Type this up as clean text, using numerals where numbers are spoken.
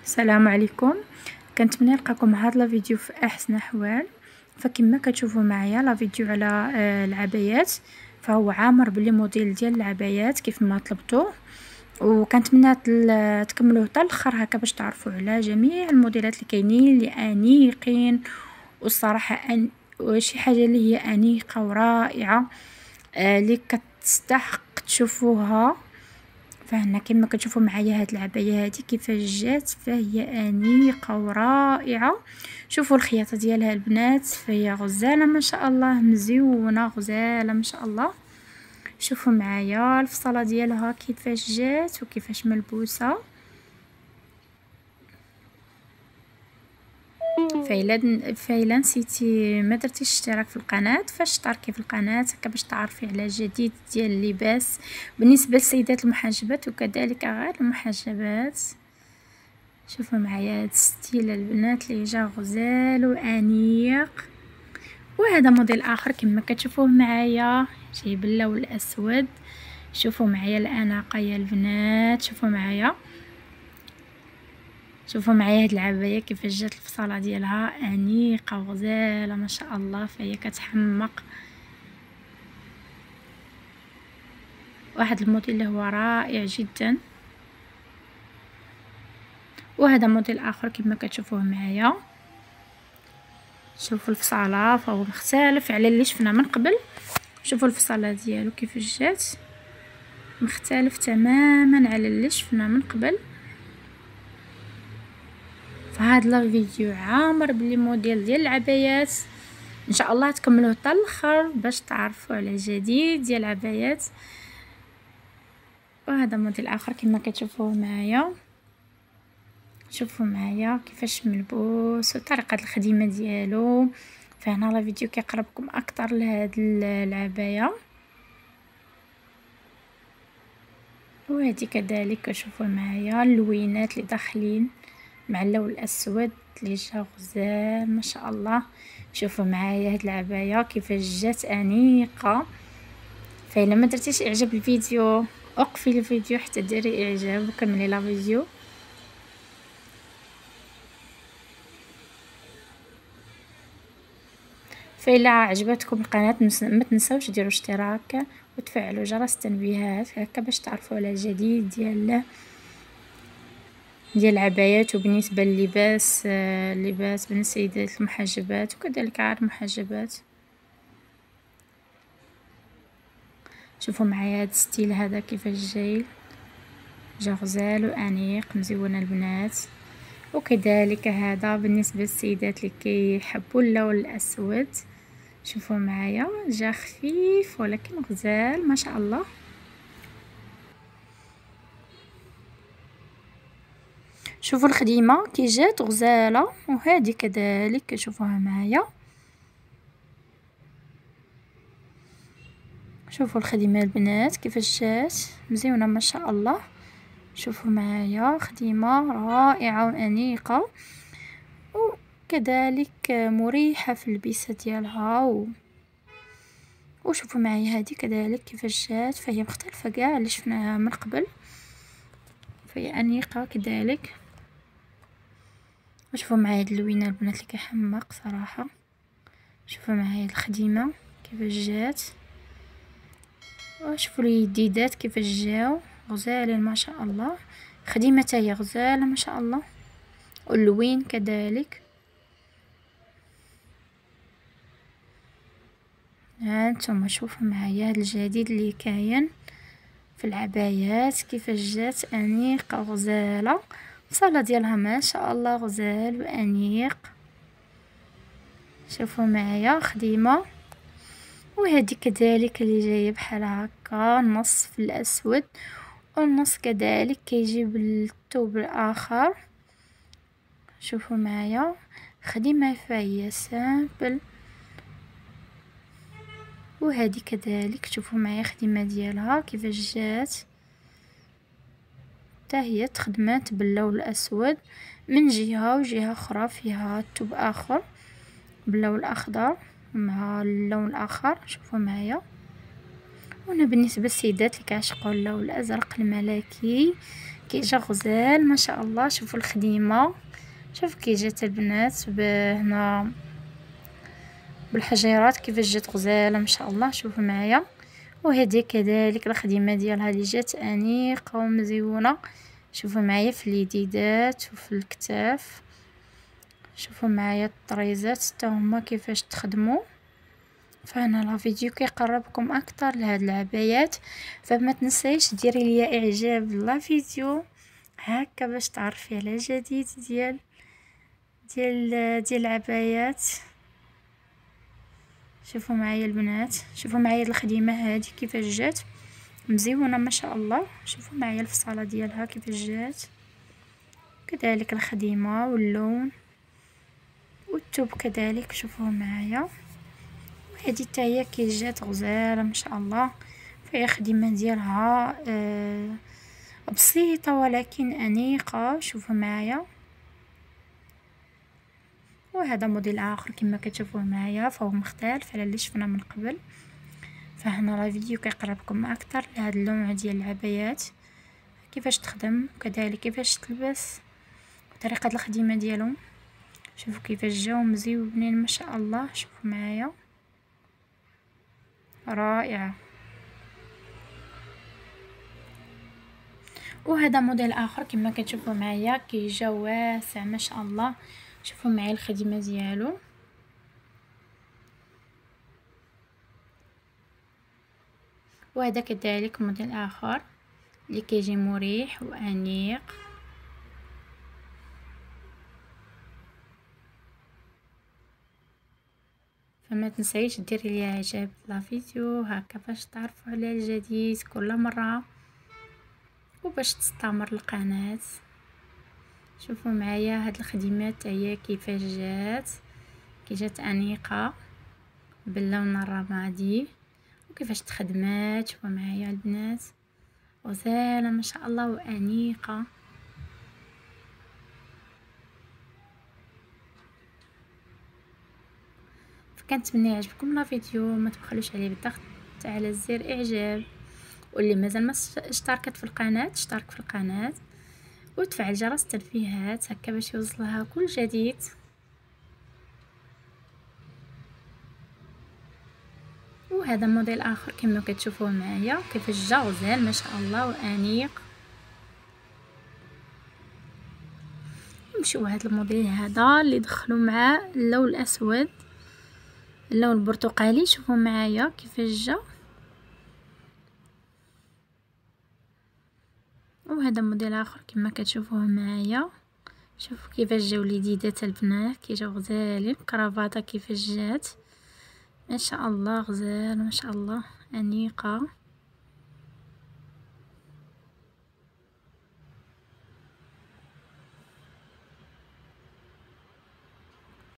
السلام عليكم. كنتمنى نلقاكم هاد لا فيديو في احسن احوال. فكما كتشوفوا معايا لا فيديو على العبايات، فهو عامر بلي موديل ديال العبايات كيف ما طلبتوه، وكنتمنى تكملوه حتى الاخر هكا باش تعرفوا على جميع الموديلات اللي كاينين اللي انيقين. والصراحه شي حاجه اللي هي انيقه ورائعه، اللي كتستحق تشوفوها. فهنا كما كتشوفوا معايا هاد العباية هادي كيفاش جات، فهي انيقه ورائعه. شوفوا الخياطه ديالها البنات، فهي غزاله ما شاء الله، مزيونه غزاله ما شاء الله. شوفوا معايا الفصاله ديالها كيفاش جات وكيفاش ملبوسه. فايلا نسيتي ما درتيش اشتراك في القناه، فاشتركي في القناه هكا باش تعرفي على جديد ديال اللباس بالنسبه للسيدات المحجبات وكذلك غير المحجبات. شوفوا معايا هاد الستيل البنات اللي جا غزال وانيق. وهذا موديل اخر كما كتشوفوه معايا جاي باللون الاسود. شوفوا معايا الاناقه يا البنات، شوفوا معايا هاد العبايه كيفاش جات الفصاله ديالها انيقه وغزاله ما شاء الله، فهي كتحمق. واحد الموديل اللي هو رائع جدا. وهذا موديل اخر كما كتشوفوه معايا. شوفوا الفصاله فهو مختلف على اللي شفنا من قبل. شوفوا الفصاله ديالو كيفاش جات، مختلف تماما على اللي شفنا من قبل. فهاد الفيديو عامر بلي موديل ديال العبايات، ان شاء الله تكملوه حتى الاخر باش تعرفوا على جديد ديال العبايات. وهذا موديل اخر كما كتشوفوه معايا. شوفوا معايا كيفاش ملبوس وطريقه الخدمه ديالو. فهنا لا فيديو كيقربكم اكثر لهاد العبايه. وهذه كذلك كتشوفوا معايا اللوينات اللي داخلين مع اللون الاسود اللي جا غزال ما شاء الله. شوفوا معايا هاد العبايه كيفاش جات انيقه. فإلا ما درتيش اعجاب الفيديو وقفي الفيديو حتى ديري اعجاب وكملي لا فيديو. فإلا عجبتكم القناه ما تنسوش ديروا اشتراك وتفعلوا جرس التنبيهات هكا باش تعرفوا على جديد ديال العبايات. وبالنسبه للباس اللباس بالنسبه للسيدات المحجبات وكذلك غير المحجبات. شوفوا معايا هاد الستيل هذا كيفاش جا غزال وانيق مزيونه البنات. وكذلك هذا بالنسبه للسيدات اللي كيحبوا اللون الاسود. شوفوا معايا جا خفيف ولكن غزال ما شاء الله. شوفوا الخديمه كي جات غزاله. وهذه كذلك كتشوفوها معايا. شوفوا الخدمه البنات كيفاش جات مزيونه ما شاء الله. شوفوا معايا خدمه رائعه وانيقه وكذلك مريحه في اللبسه ديالها وشوفوا معايا هذه كذلك كيفاش جات، فهي مختلفه كاع اللي شفناها من قبل، فهي انيقه كذلك. وشوفوا معايا هاد اللوينه البنات اللي كيحمق صراحه. شوفوا معايا الخدمه كيفاش جات. وشوفوا اليديدات كيفاش جاو غزالين ما شاء الله. خدمه هي غزاله ما شاء الله. واللوين كذلك. هانتوما شوفوا معايا هاد الجديد اللي كاين في العبايات كيفاش جات انيقه غزاله. الصاله ديالها ما شاء الله غزال وانيق. شوفوا معايا خديمه. وهذه كذلك اللي جايه بحال هكا النص في الاسود والنص كذلك كيجي بالثوب الاخر. شوفوا معايا خديمه فهي سامبل. وهذه كذلك شوفوا معايا خدمه ديالها كيفاش جات، حتى هي تخدمات باللون الاسود من جهه وجهه اخرى فيها ثوب اخر باللون الاخضر مع اللون الاخر. شوفوا معايا. هنا بالنسبه للسيدات اللي كيعشقوا اللون الازرق الملكي كي جا غزال ما شاء الله. شوفوا الخديمه، شوفوا كي جات البنات هنا بالحجيرات كيفاش جات غزاله ما شاء الله. شوفوا معايا. وهذه كذلك الخديمه ديالها اللي جات انيقه ومزيونه. شوفوا معايا في اليديدات وفي الكتاف. شوفوا معايا الطريزات حتى هما كيفاش تخدموا. فهنا لا فيديو كيقربكم اكثر لهاد العبايات. فما تنسيش ديري لي اعجاب لا فيديو هكا باش تعرفي على جديد ديال العبايات. شوفوا معايا البنات، شوفوا معايا الخديمه هذه كيفاش جات مزيونه ما شاء الله. شوفوا معايا الفصاله ديالها كيفاش جات، كذلك الخديمه واللون والثوب كذلك. شوفوا معايا. وهذه حتى هي كي جات غزاله ما شاء الله. فهي خديمه ديالها بسيطه ولكن انيقه. شوفوا معايا. وهذا موديل اخر كما كتشوفوه معايا، فهو مختلف على اللي شفنا من قبل. فهنا لا فيديو كيقربكم اكثر لهذا النوع ديال العبايات كيفاش تخدم وكذلك كيفاش تلبس وطريقه الخدمه ديالهم. شوفوا كيفاش جاو مزيونين ما شاء الله. شوفوا معايا رائعه. وهذا موديل اخر كما كتشوفوا معايا كي جا واسع ما شاء الله. شوفوا معايا الخدمه ديالو. وهذا كذلك موديل اخر اللي كيجي مريح وانيق. فما تنسيش ديري لي اعجاب لا فيديو هكا باش تعرفوا على الجديد كل مره وباش تستمر القناه. شوفوا معايا هاد الخدمات هي كيفاش جات، كي جات انيقه باللون الرمادي وكيفاش تخدمات. شوفوا معايا البنات غزاله ما شاء الله وانيقه. فكنتمنى يعجبكم لا فيديو. ما تبخلوش عليه بالضغط على زر اعجاب، واللي مازال ما اشتركت في القناه اشترك في القناه وتفعل جرس التنبيهات هكا باش يوصلها كل جديد. وهذا موديل اخر كما كتشوفوه معايا كيفاش جا غزال ما شاء الله وانيق. نمشيو هذا الموديل هذا اللي دخلوا معاه اللون الاسود اللون البرتقالي. شوفوا معايا كيفاش جا. وهذا موديل اخر كما كتشوفوه معايا. شوفوا كيفاش جاو اليديدات البنات كي جاو غزالين. كرافاطه كيفاش جات ما شاء الله غزال ما شاء الله انيقه.